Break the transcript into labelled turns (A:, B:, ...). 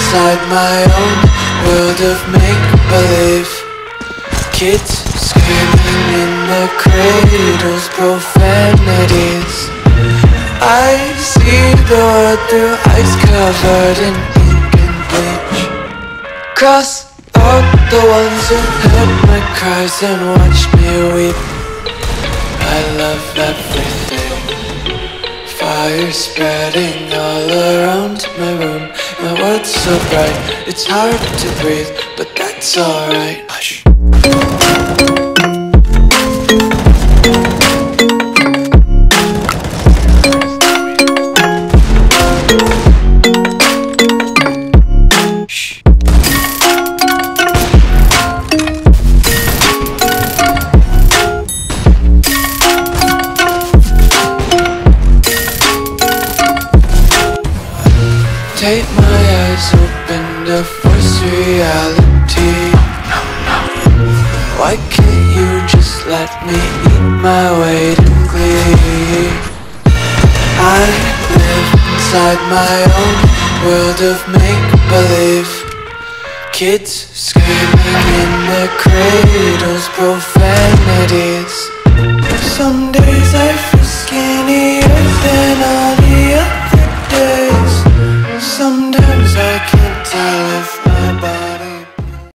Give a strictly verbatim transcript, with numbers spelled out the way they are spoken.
A: inside my own world of make-believe. Kids screaming in their cradles, profanities. I see the world through ice covered in ink and bleach. Cross out the ones who heard my cries and watched me weep. I love everything. Fire spreading all around my room. My world's so bright, it's hard to breathe, but that's alright. Hush. Take my eyes open to force reality. Why can't you just let me eat my weight in glee? I live inside my own world of make-believe. Kids screaming in their cradles, profane.